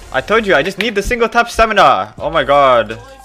I told you, I just need the single tap stamina. Oh my god.